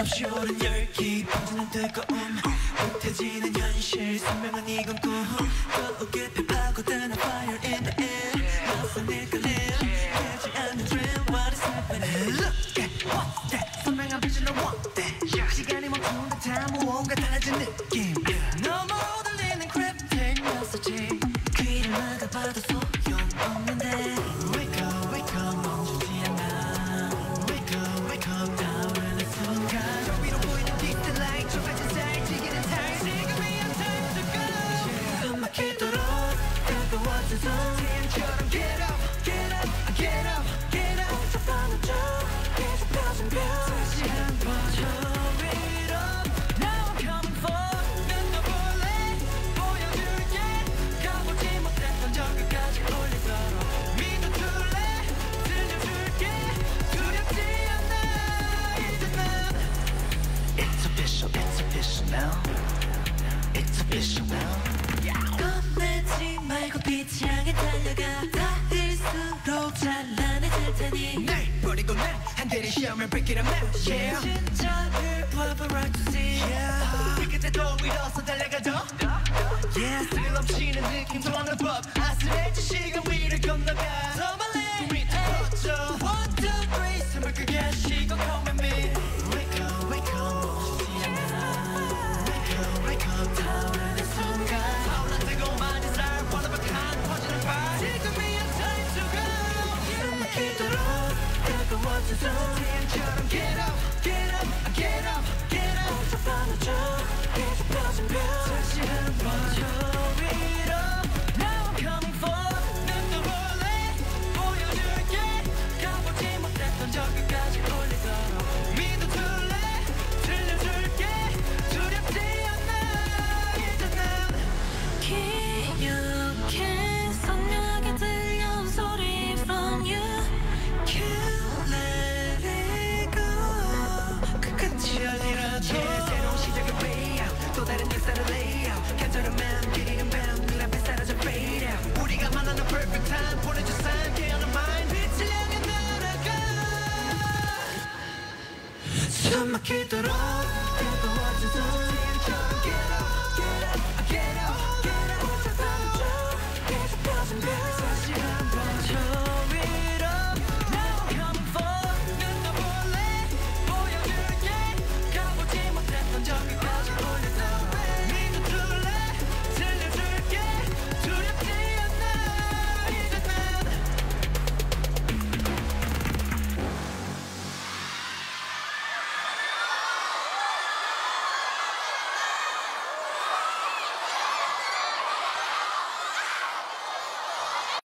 끝없이 오른 열기 번지는 뜨거움 못해지는 현실 선명한 이 꿈 더욱이 파고드는 fire in the air 낯선 일거림 깨지 않는 dream what is happening Look at what's that 선명한 vision I want that 시간이 멈춘 듯한 무언가 달라진 느낌 너무 들리는 cryptic message 귀를 막아봐도 소용없는데 Wake up 멈추지 않아 Wake up 타오르는 순간 저 위로 보이는 distant light 좁아진 사이 지기는 time 지금이야 time to go 숨 막히도록 가까워진 손 태양처럼 get up get up get up get up 멈춰가는 중 계속 펴진 별 다시 한번 저 위로 Now I'm coming for 눈 떠볼래 보여줄게 가보지 못했던 저기까지 올리도록 믿어줄래 들려줄게 두렵지 않아 이제 난 It's official now It's official now 겁내지 말고 빛이 향해 달려가 닿을수록 찬란해질 테니 날 버리고 난 한대리 시험을 break it up now yeah 진짜를 paparazzi yeah 그 끝에도 일어서 달려가죠 yeah 스릴 넘치는 느낌 통하는 법 아슬해진 시간 위를 건너가 더 멀리 우리 터져 1, 2, 3 숨을 크게 쉬고 come with me Wake up 멈추지 않아 Wake up 타오르는 순간 타올라 뜨거운 햇살 one of a kind 퍼지는 발 지금이야 time to go 숨 막히도록 가까워진 손 태양처럼 get up get up get up get up 멈춰가는 중 계속 펴진 별 다시 한번 저 위로 Now I'm coming for 눈 떠볼래 보여줄게 가보지 못했던 저기까지 올리도록 믿어줄래 들려줄게 두렵지 않아 이제 난 기억해 선명하게 들려온 소리 from you Can't let it go 그 끝이 아니라도 새로운 시작의 way out 또 다른 역사를 lay out 간절한 마음 기리는 밤 눈앞에 사라져 fade out 우리가 만나는 perfect time 보내줘 sign 깨어난 mind 빛을 향해 날아가 숨 막히도록